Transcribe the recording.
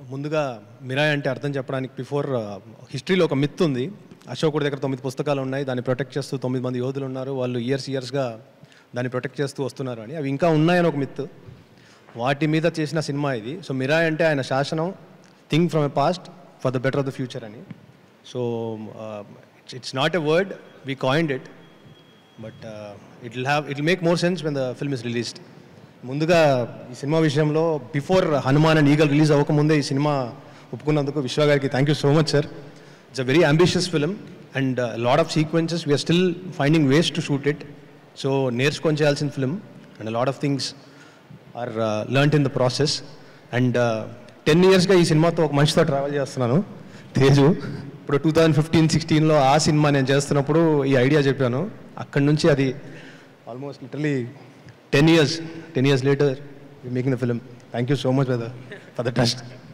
ముందుగా మిరాయ్ అంటే అర్థం చెప్పడానికి బిఫోర్ హిస్టరీలో ఒక మిత్ ఉంది. అశోకుడి దగ్గర 9 పుస్తకాలు ఉన్నాయి, దాన్ని ప్రొటెక్ట్ చేస్తూ 9 మంది యోధులు ఉన్నారు, వాళ్ళు ఇయర్స్గా దాన్ని ప్రొటెక్ట్ చేస్తూ వస్తున్నారు అని. అవి ఇంకా ఉన్నాయని ఒక మిత్. వాటి మీద చేసిన సినిమా ఇది. సో మిరాయ్ అంటే ఆయన శాసనం, think from a past for the better of the future అని. So it's not a word, we coined it, but it will make more sense when the film is released. ముందుగా ఈ cinema విషయంలో before Hanuman and Eagle release అవ్వకముందే ఈ cinema ఒప్పుకున్నందుకు విశ్వ గారికి thank you so much sir. It's a very ambitious film and lot of sequences we are still finding ways to shoot it. So నేర్చుకొని చేయాల్సిన film and lot of things are learned in the process. And 10 yearsగా ఈ సినిమాతో ఒక మనిషితో travel చేస్తున్నాను, తేజు. ఇప్పుడు 2015-16లో ఆ సినిమా నేను చేస్తున్నప్పుడు ఈ ఐడియా చెప్పాను. అక్కడి నుంచి అది almost literally 10 years later, we're making the film. Thank you so much for the trust.